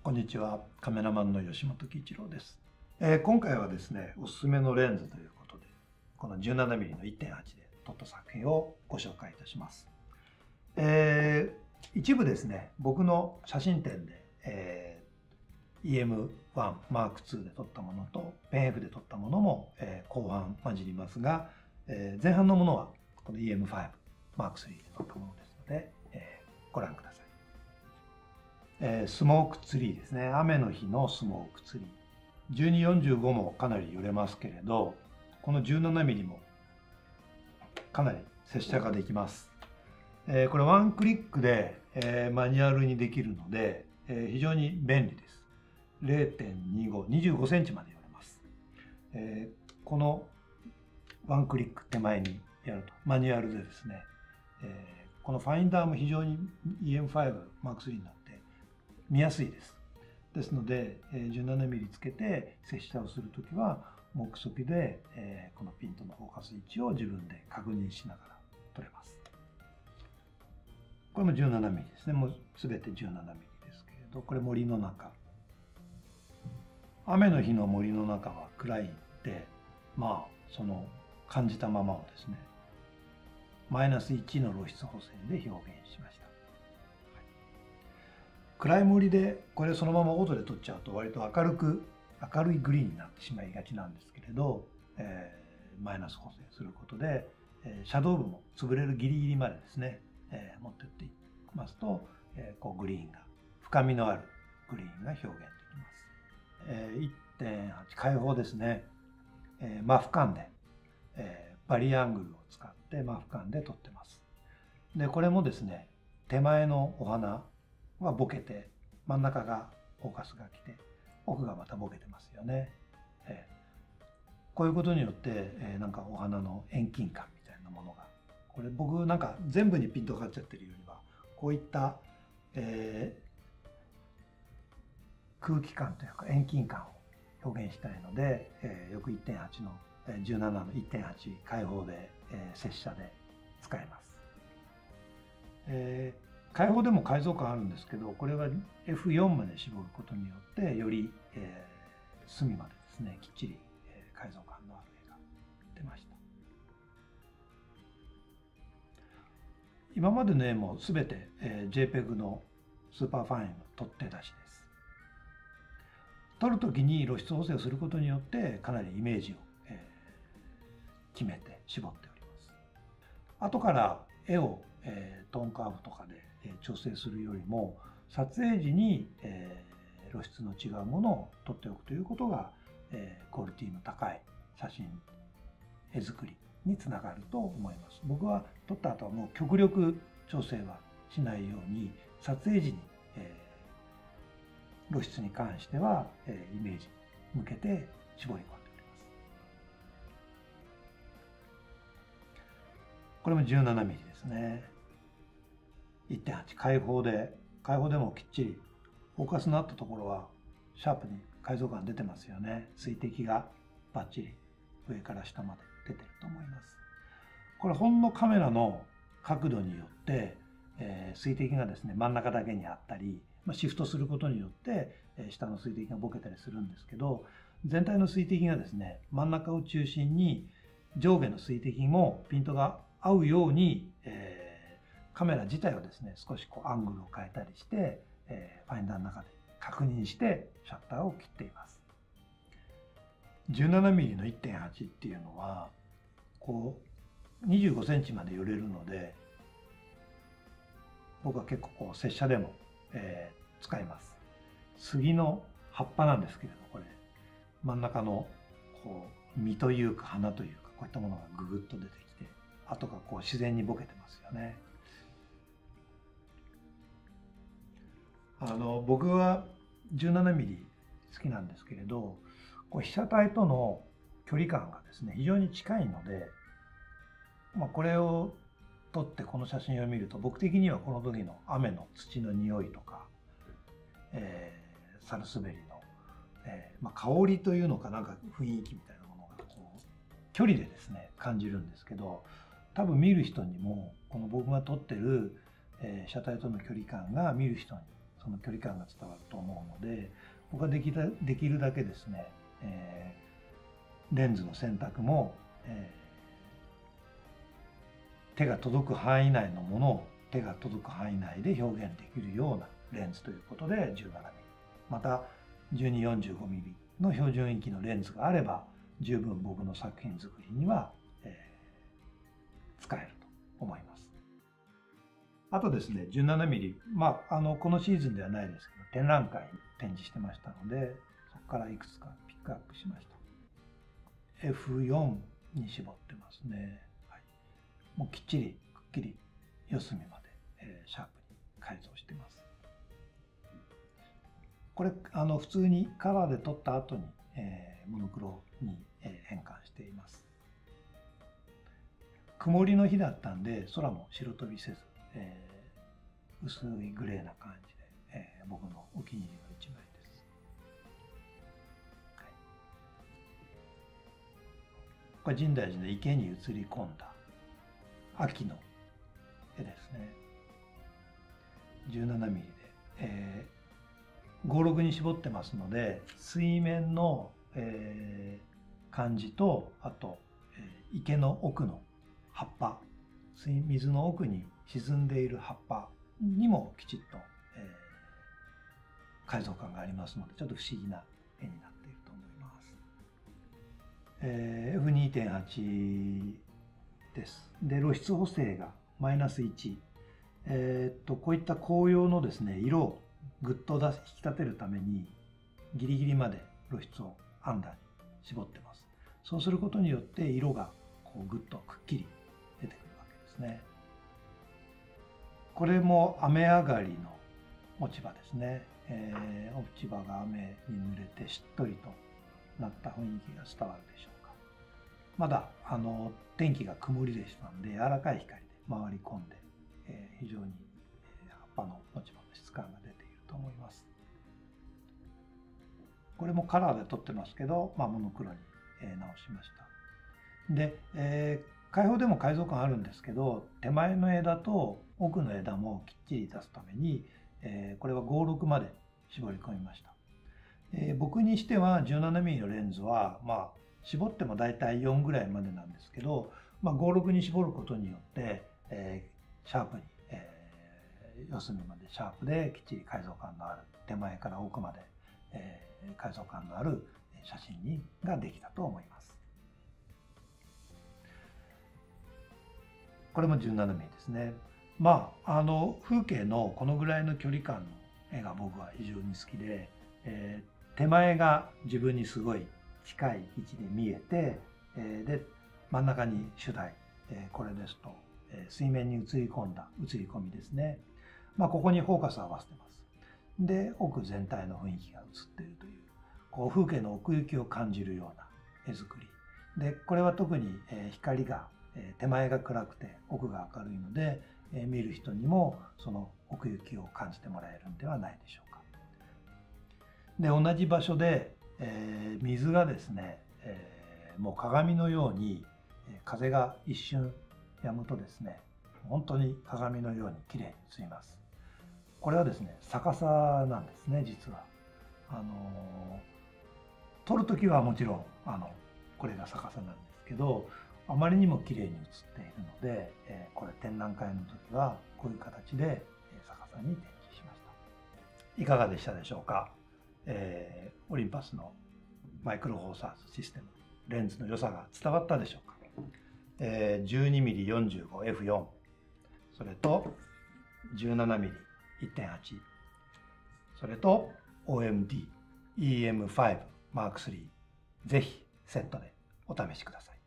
こんにちは、カメラマンの吉本喜一郎です。今回はですね、おすすめのレンズということで、この 17mm の 1.8 で撮った作品をご紹介いたします。一部ですね、僕の写真展で、EM1 M2 で撮ったものとペン F で撮ったものも、後半混じりますが、前半のものはこの EM5 M3 で撮ったものですので、ご覧ください。スモークツリーですね。雨の日のスモークツリー。1245もかなり揺れますけれど、この 17mm もかなり接写ができます。これワンクリックで、マニュアルにできるので、非常に便利です。0.25、25センチまで寄れます。このワンクリック手前にやると、マニュアルでですね、このファインダーも非常に EM5 M3 になって見やすいです。ですので 17mm つけて接写をするときは目測でこのピントのフォーカス位置を自分で確認しながら撮れます。これも 17mm ですね。もう全て 17mm ですけれど、これ森の中。雨の日の森の中は暗いんで、まあその感じたままをですね、マイナス1の露出補正で表現しました。暗い森でこれそのままオートで撮っちゃうと割と明るいグリーンになってしまいがちなんですけれど、マイナス補正することで、シャドウ部も潰れるギリギリまでですね、持ってっていきますと、こうグリーンが深みのあるグリーンが表現できます。1.8 開放ですね、マフ間で、バリアングルを使ってマフ間で撮ってます。でこれもですね、手前のお花はボケて真ん中がフォーカスが来て奥がまたボケてますよね。こういうことによって、なんかお花の遠近感みたいなものが、これ僕なんか全部にピントがかかっちゃってるよりはこういった、空気感というか遠近感を表現したいので、よく 1.8 の17の 1.8 開放で、接写で使います。開放でも解像感あるんですけど、これは F4 まで絞ることによってより、隅までですねきっちり、解像感のある絵が出ました。今までの絵も全て、JPEG のスーパーファインの取っ手出しです。撮るときに露出補正をすることによってかなりイメージを、決めて絞っております。後から絵を、トーンカーブとかで調整するよりも撮影時に露出の違うものを撮っておくということがクオリティの高い写真絵作りにつながると思います。僕は撮った後はもう極力調整はしないように撮影時に露出に関してはイメージ向けて絞り込んでおります。これも 17mm ですね。1.8 開放でもきっちりフォーカスのあったところはシャープに解像感出てますよね。水滴がバッチリ上から下まで出てると思います。これほんのカメラの角度によって、水滴がですね真ん中だけにあったり、シフトすることによって下の水滴がボケたりするんですけど、全体の水滴がですね真ん中を中心に上下の水滴もピントが合うように、カメラ自体をですね少しこうアングルを変えたりして、ファインダーの中で確認してシャッターを切っています。17mm の 1.8 っていうのはこう25センチまで寄れるので、僕は結構こう接写でも、使います。杉の葉っぱなんですけれど、これ真ん中のこう実というか花というか、こういったものがぐぐっと出てきて、後がこう自然にボケてますよね。僕は 17mm 好きなんですけれど、こう被写体との距離感がですね非常に近いので、これを撮ってこの写真を見ると、僕的にはこの時の雨の土の匂いとか、サルスベリの、香りというのかなんか雰囲気みたいなものがこう距離でですね感じるんですけど、多分見る人にもこの僕が撮ってる被写体との距離感が見る人にその距離感が伝わると思うので、僕はできるだけですね、レンズの選択も、手が届く範囲内のものを手が届く範囲内で表現できるようなレンズということで 17mm、また 12-45mm の標準域のレンズがあれば十分僕の作品作りには、使えると思います。あとですね、17mm、このシーズンではないですけど展覧会に展示してましたので、そこからいくつかピックアップしました。F4 に絞ってますね。はい、もうきっちりくっきり四隅まで、シャープに改造してます。これ普通にカラーで撮った後に、モノクロに、変換しています。曇りの日だったんで空も白飛びせず、薄いグレーな感じで、僕のお気に入りの一枚です。はい、これ深大寺の池に映り込んだ秋の絵ですね。17mmで、56に絞ってますので、水面の、感じと、あと、池の奥の葉っぱ、水の奥に沈んでいる葉っぱにもきちっと、解像感がありますので、ちょっと不思議な絵になっていると思います。F2.8 です。で、露出補正がマイナス1。こういった紅葉のですね、色をぐっと引き立てるためにギリギリまで露出をアンダーに絞ってます。そうすることによって色がこうぐっとくっきり出てくるわけですね。これも雨上がりの落ち葉ですね。落ち葉が雨に濡れてしっとりとなった雰囲気が伝わるでしょうか。まだ天気が曇りでしたので柔らかい光で回り込んで、非常に葉っぱの落ち葉の質感が出ていると思います。これもカラーで撮ってますけど、モノクロに直しました。で、開放でも解像感あるんですけど、手前の枝と奥の枝もきっちり出すために、これは56まで絞り込みました。僕にしては 17mm のレンズは、絞ってもだいたい4ぐらいまでなんですけど、56に絞ることによって、シャープに、四隅までシャープできっちり解像感のある、手前から奥まで、解像感のある写真ができたと思います。これも 17mm ですね。風景のこのぐらいの距離感の絵が僕は非常に好きで、手前が自分にすごい近い位置で見えて、で真ん中に主題、これですと、水面に映り込んだ映り込みですね。ここにフォーカスを合わせてます。で奥全体の雰囲気が映っているという、風景の奥行きを感じるような絵作りで、これは特に光が手前が暗くて奥が明るいので、見る人にもその奥行きを感じてもらえるんではないでしょうか。で同じ場所で、水がですね、もう鏡のように風が一瞬止むとですね、本当に鏡のように綺麗に映ります。これはですね、逆さなんですね、実は。撮るときはもちろんこれが逆さなんですけど、あまりにも綺麗に映っているので、これ展覧会の時はこういう形で逆さに展示しました。いかがでしたでしょうか。オリンパスのマイクロフォーサーズシステム、レンズの良さが伝わったでしょうか。12mm45F4、それと 17mm1.8、それと OMD EM5 Mark III、ぜひセットでお試しください。